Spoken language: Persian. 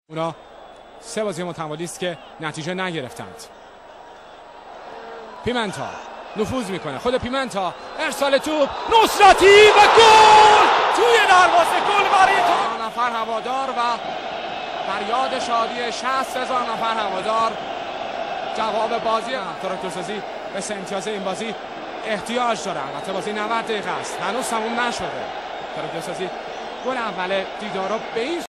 اونا 3 بازی متوالی است که نتیجه نگرفتند. پیمنتا نفوذ میکنه، خود پیمنتا ارسال توپ، نصرتی و گل توی دروازه، گل برای تا نفر هوادار و فریاد شادی 60,000 نفر هوادار. جواب بازی تراکتورسازی به 3 امتیاز این بازی احتیاج داره. البته بازی 90 دقیقه است، هنوز تموم نشده. تراکتورسازی گل اول دیدارو به این